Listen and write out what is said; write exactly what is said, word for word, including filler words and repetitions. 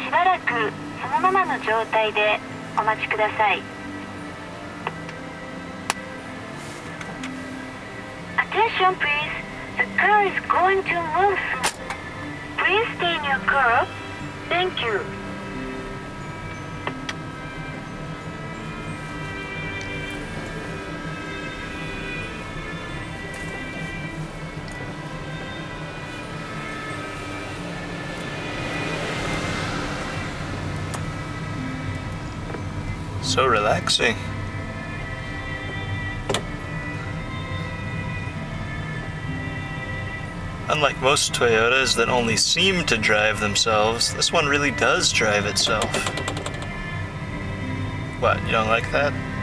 しばらくそのままの状態でお待ちください。Attention please, the car is going to move. Please stay in your car. Thank you. So relaxing. Unlike most Toyotas that only seem to drive themselves, this one really does drive itself. What, you don't like that?